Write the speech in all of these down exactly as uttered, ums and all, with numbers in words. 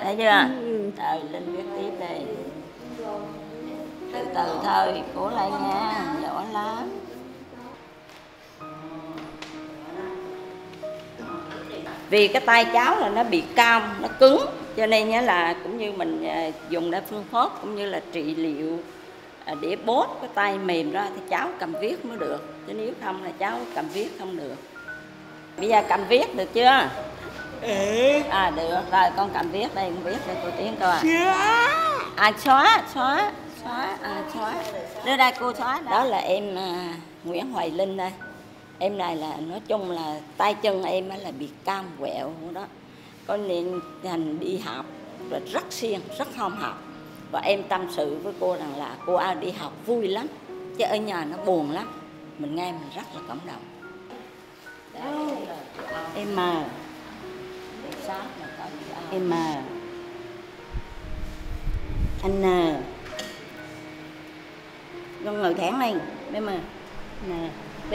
thấy chưa? Ừ. Rồi Linh viết tiếp đây. Từ từ thôi, cố lên nha, giỏi lắm. Vì cái tay cháu là nó bị cong, nó cứng, cho nên nhớ là cũng như mình dùng để phương pháp cũng như là trị liệu để bóp cái tay mềm ra thì cháu cầm viết mới được, chứ nếu không là cháu cầm viết không được. Bây giờ cầm viết được chưa? Ừ. À được rồi, con cầm viết đây, con viết đây cô Tiến coi. À xóa, xóa, xóa, à xóa. Đưa đây cô xóa. Đó là em à, Nguyễn Hoài Linh đây. Em này là nói chung là tay chân em là bị cam quẹo đó, có nên thành đi học rồi rất siêng, rất không học. Và em tâm sự với cô rằng là cô ao đi học vui lắm, chứ ở nhà nó buồn lắm. Mình nghe mình rất là cảm động. Em mờ, em mờ, anh N, con ngồi thẳng lên, em mờ, N, P.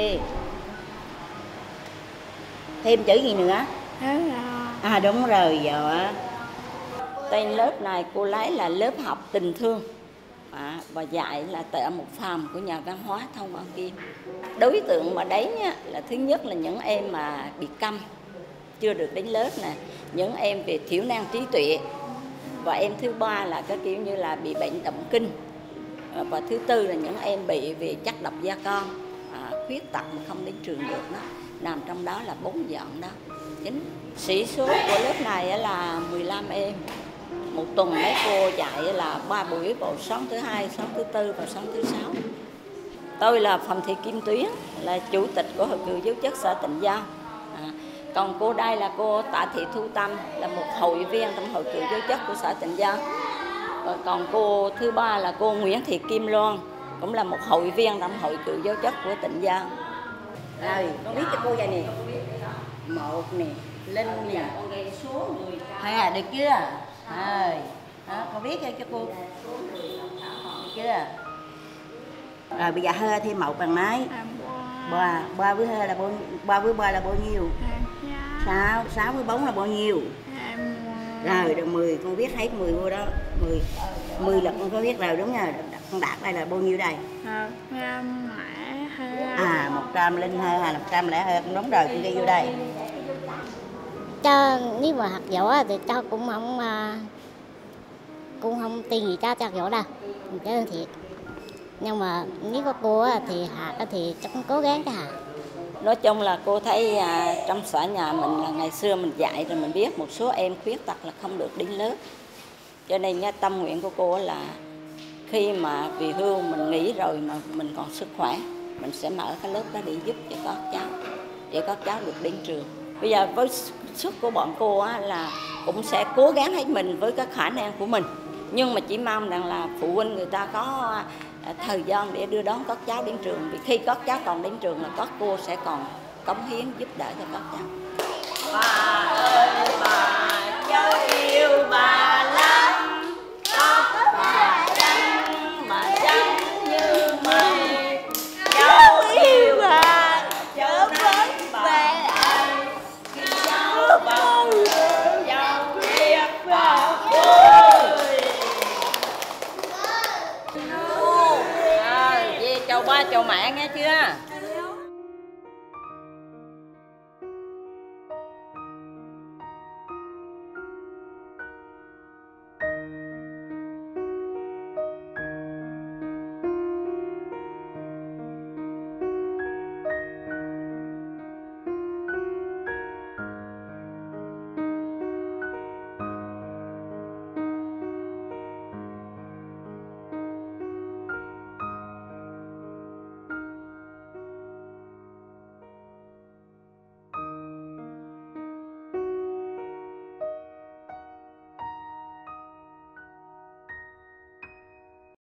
Thêm chữ gì nữa? À đúng rồi, dạ. Tên lớp này cô lấy là lớp học tình thương à, và dạy là tại một phòng của nhà văn hóa Thông Quang Kim. Đối tượng mà đến á, là thứ nhất là những em mà bị câm, chưa được đến lớp nè, những em về thiểu năng trí tuệ, và em thứ ba là cái kiểu như là bị bệnh động kinh, và thứ tư là những em bị về chất độc da con, à, khuyết tật mà không đến trường được đó, nằm trong đó là bốn dọn đó. Chính sĩ số của lớp này là mười lăm em. Một tuần mấy cô dạy là ba buổi, vào sáng thứ hai, sáng thứ tư và sáng thứ sáu. Tôi là Phạm Thị Kim Tuyến, là chủ tịch của Hội Cựu Giáo chức xã Tịnh Giao. À, còn cô đây là cô Tạ Thị Thu Tâm, là một hội viên trong Hội Cựu Giáo chức của xã Tịnh Giao. Và còn cô thứ ba là cô Nguyễn Thị Kim Loan, cũng là một hội viên trong Hội Cựu Giáo chức của Tịnh Giao. Rồi, con viết cho cô vậy nè. Một nè, Linh nè, hay à, được chưa? Rồi, đó, con viết cho cô. Được chưa? Rồi bây giờ hơi thêm một bằng mấy? Ba, ba với hơi là bao, ba với ba là bao nhiêu? Sáu, sáu với bốn là bao nhiêu? Rồi, được mười, con viết hết mười vô đó. Mười, mười là con có viết rồi đúng rồi. Con đạt đây là bao nhiêu đây? À, một trăm linh hai hay là một trăm lẻ hai, cũng đúng rồi, con ghi vô đây. Cho nếu mà học giỏi thì cho cũng không cũng không tiền gì cho cho giỏi đâu, cái thiệt. Nhưng mà nếu có cô thì Hạt thì chắc cũng cố gắng cho Hạt. Nói chung là cô thấy à, trong xã nhà mình là ngày xưa mình dạy rồi mình biết một số em khuyết tật là không được đến lớp. Cho nên nha, tâm nguyện của cô là khi mà về hưu mình nghỉ rồi mà mình còn sức khỏe, mình sẽ mở cái lớp đó để giúp cho các cháu, để các cháu được đến trường. Bây giờ với sức của bọn cô á, là cũng sẽ cố gắng hết mình với cái khả năng của mình. Nhưng mà chỉ mong rằng là phụ huynh người ta có thời gian để đưa đón các cháu đến trường. Vì khi các cháu còn đến trường là các cô sẽ còn cống hiến giúp đỡ cho các cháu. Bà ơi bà, cháu yêu bà lắm, có bà trắng mà trắng như mây. Cháu yêu bà, cháu vẫn về ai, khi cháu vào lửa, cháu biết vào vui. Rồi, về chào ba chào mẹ nghe chưa?